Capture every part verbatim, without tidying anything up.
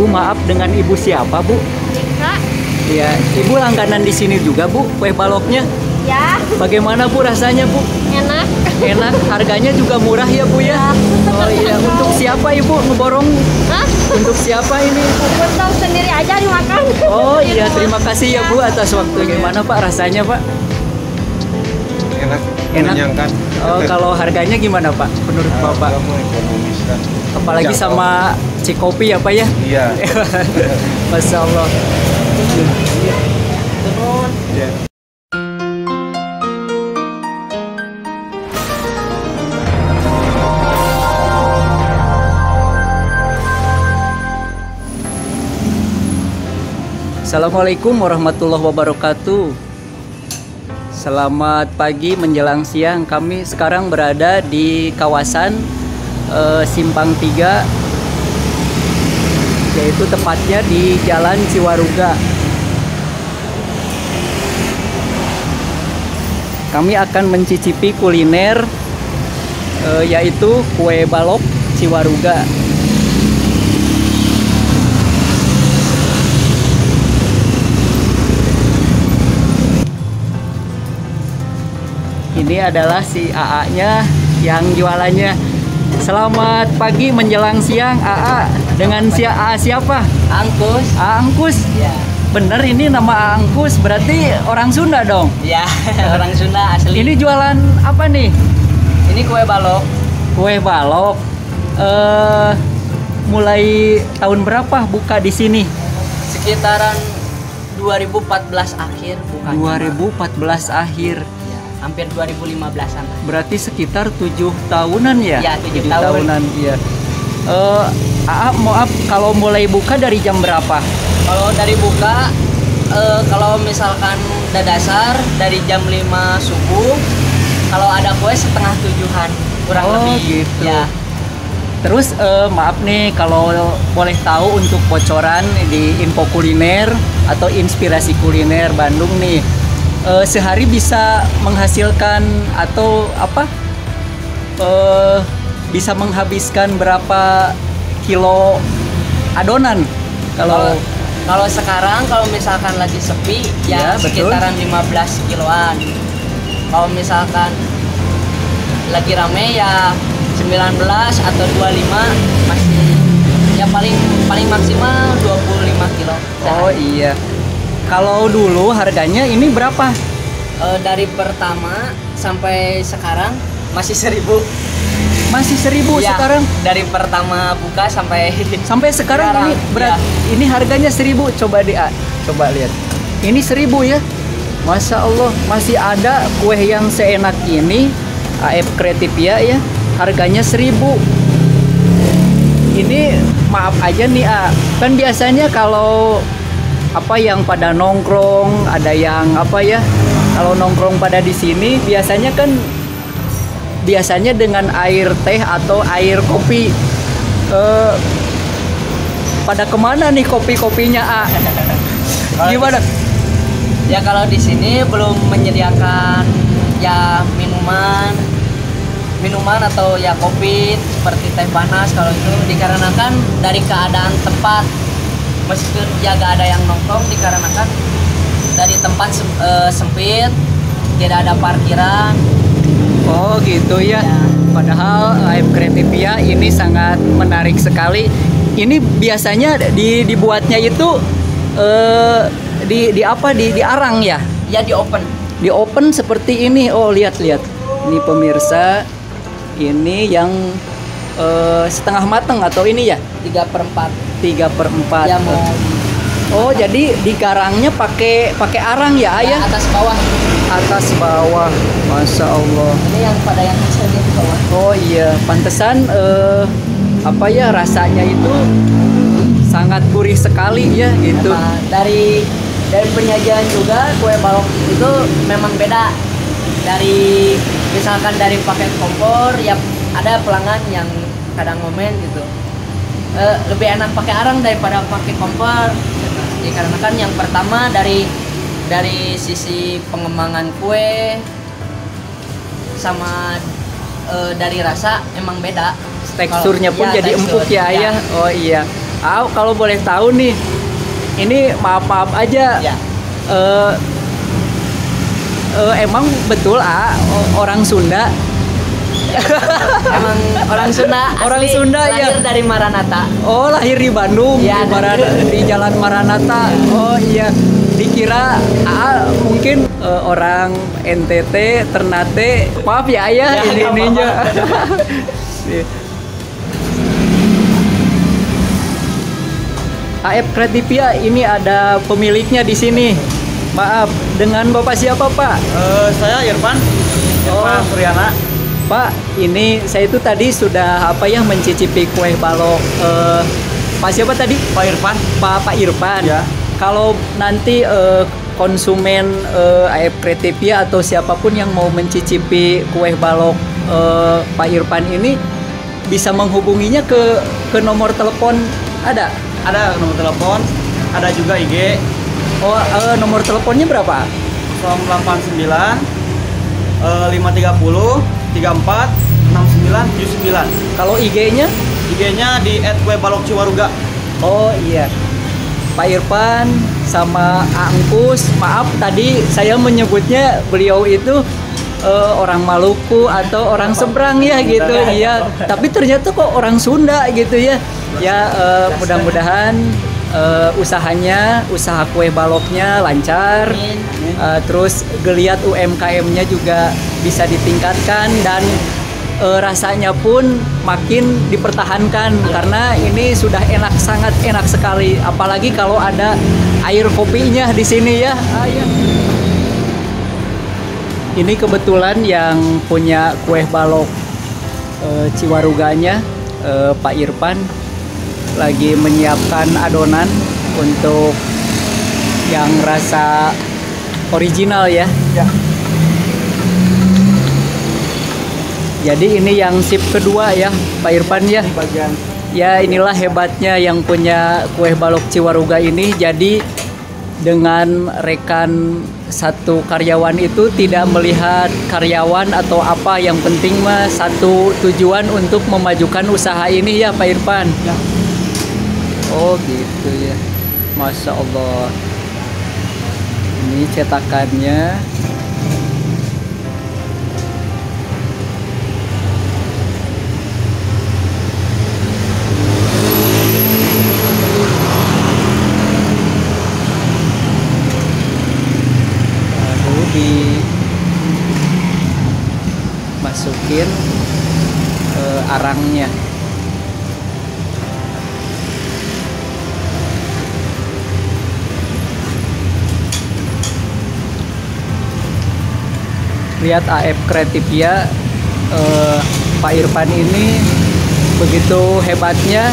Bu, maaf, dengan Ibu siapa, Bu? Kak? Iya, Ibu langganan di sini juga, Bu, kue baloknya. Ya. Bagaimana, Bu, rasanya, Bu? Enak. Enak, harganya juga murah ya, Bu ya? Oh iya, untuk siapa Ibu ngeborong? Hah? Untuk siapa ini? Untuk sendiri aja dimakan. Oh iya, terima kasih ya Bu atas waktu. Gimana Pak rasanya, Pak? Enak, Enak. mengenyangkan. Oh, kalau harganya gimana, Pak? Menurut Bapak? Kamu ekonomis kan. Apalagi Jangkau. sama Cikopi ya, Pak ya? Iya. Masya Allah. Iya. Assalamualaikum warahmatullahi wabarakatuh. Selamat pagi menjelang siang. Kami sekarang berada di kawasan eh, Simpang tiga, yaitu tepatnya di Jalan Ciwaruga. Kami akan mencicipi kuliner eh, yaitu kue balok Ciwaruga. Ini adalah si A A-nya yang jualannya. Selamat pagi menjelang siang, A A. Dengan si A A siapa? Angkus. A Angkus. Ya. Bener, ini nama A Angkus, berarti orang Sunda dong. Ya, orang Sunda asli. Ini jualan apa nih? Ini kue balok. Kue balok. Eh, mulai tahun berapa buka di sini? Sekitaran dua ribu empat belas akhir bukan. dua ribu empat belas akhir. Ya, hampir dua ribu lima belasan. Berarti sekitar tujuh tahunan ya? Ya, tujuh Tujuh tahun. tahunan, iya. Eh, A A, maaf, kalau mulai buka dari jam berapa? Kalau dari buka eh, kalau misalkan dadasar dari jam lima subuh. Kalau ada kue setengah tujuhan kurang Oh, lebih. gitu. Ya. Terus eh, maaf nih kalau boleh tahu untuk bocoran di info kuliner atau inspirasi kuliner Bandung nih, eh, sehari bisa menghasilkan atau apa? Eh, bisa menghabiskan berapa kilo adonan? Kalau Kalau kalau sekarang kalau misalkan lagi sepi Ya, ya, betul. sekitaran lima belas kiloan. Kalau misalkan lagi rame ya sembilan belas atau dua puluh lima masih ya paling paling maksimal dua puluh lima kilo. oh iya. Kalau dulu harganya ini berapa? Eh, dari pertama sampai sekarang masih seribu. Masih seribu Ya, sekarang? dari pertama buka sampai Sampai sekarang, Sekarang, ini berat, ya. ini harganya seribu. Coba di A, coba lihat. Ini seribu ya. Masya Allah, masih ada kue yang seenak ini. A F Kreativia ya, harganya seribu. Ini maaf aja nih A, kan biasanya kalau apa yang pada nongkrong, ada yang apa ya, kalau nongkrong pada di sini biasanya kan biasanya dengan air teh atau air kopi. Eh, pada kemana nih kopi-kopinya A? Gimana? ya kalau di sini belum menyediakan ya minuman minuman atau ya kopi seperti teh panas. Kalau itu dikarenakan dari keadaan tempat, meskipun ya gak ada yang nongkrong dikarenakan dari tempat sem- eh, sempit, tidak ada parkiran. Oh gitu ya. Ya. Padahal A F Kreativia ini sangat menarik sekali. Ini biasanya di, dibuatnya itu eh, di, di apa di, di arang ya? Ya di open. Di open seperti ini. Oh lihat-lihat. Ini pemirsa, ini yang eh, setengah matang atau ini ya? tiga per empat. tiga per empat. Ya mau Oh jadi digarangnya pakai pakai arang ya ya, ayah? atas bawah. Atas bawah. Masya Allah. Ini yang pada yang kecil di bawah. Oh iya, pantesan eh, apa ya rasanya itu sangat gurih sekali ya gitu. Emang dari dari penyajian juga kue balok itu memang beda. Dari misalkan dari paket kompor ya ada pelanggan yang kadang ngomen gitu. Eh, lebih enak pakai arang daripada pakai kompor. Dikarenakan yang pertama dari dari sisi pengembangan kue sama eh, dari rasa emang beda. Teksturnya pun Kalau- ya, jadi tekstur, empuk ya ayah. Oh iya. Ah, kalau boleh tahu nih, ini maaf-maaf aja. Ya. Eh, eh, emang betul ah o- orang Sunda? Emang orang Sunda. Orang asli, Sunda, lahir ya. dari Maranatha. Oh, lahir di Bandung, Iya, di, Maran- dari- di Jalan Maranatha. Oh iya, dikira ah, mungkin eh, orang N T T, Ternate. Maaf ya ayah, Ya, ini nggak ininya. A F Kreativia ini ada pemiliknya di sini. Maaf, dengan Bapak siapa, Pak? Eh, saya Irfan. Irfan Oh. Suryana. Pak, ini saya itu tadi sudah apa ya mencicipi kue balok. Eh, Pak siapa tadi? Pak Irfan. Pak Pak Irfan. Ya. Kalau nanti eh, konsumen eh, A F Kreativia atau siapapun yang mau mencicipi kue balok eh, Pak Irfan ini bisa menghubunginya ke ke nomor telepon ada? Ada nomor telepon, ada juga I G Oh, eh, nomor teleponnya berapa? nol delapan sembilan eh, lima tiga nol tiga empat enam sembilan tujuh sembilan. Kalau I G-nya? I G-nya di et kue balok ciwaruga. Oh iya, Pak Irfan sama Angkus. Maaf tadi saya menyebutnya beliau itu eh, orang Maluku atau orang seberang ya gitu. Iya, tapi ternyata kok orang Sunda gitu ya. Ya eh, mudah-mudahan eh, usahanya, usaha kue baloknya lancar. Amin. Eh, terus geliat U M K M-nya juga bisa ditingkatkan dan eh, rasanya pun makin dipertahankan karena ini sudah enak, sangat enak sekali, apalagi kalau ada air kopinya di sini ya. Ah, ya. Ini kebetulan yang punya kue balok eh, Ciwaruganya eh, Pak Irfan lagi menyiapkan adonan untuk yang rasa original ya. Ya. Jadi ini yang sip kedua ya Pak Irfan ya. Di bagian Ya inilah hebatnya yang punya kue balok Ciwaruga ini. Jadi dengan rekan satu karyawan itu tidak melihat karyawan atau apa, yang penting mah satu tujuan untuk memajukan usaha ini ya Pak Irfan. Ya. Oh gitu ya, Masya Allah. Ini cetakannya. Lalu dimasukin eh, arangnya. Lihat A F Kreativia, eh, Pak Irfan ini begitu hebatnya.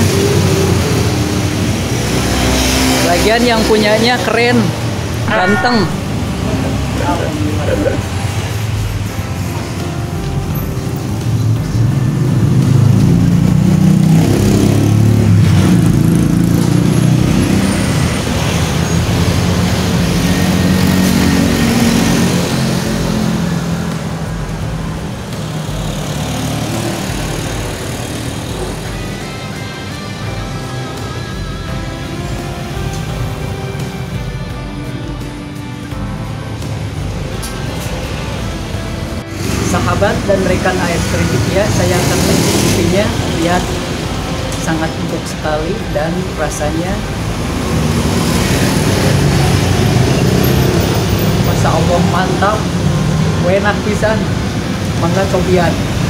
Lagian yang punyanya keren, ganteng. Sahabat dan rekan A F Kreativia, saya akan mencicipinya. Lihat, sangat empuk sekali dan rasanya Masya Allah mantap, enak pisan. Mangga cobian.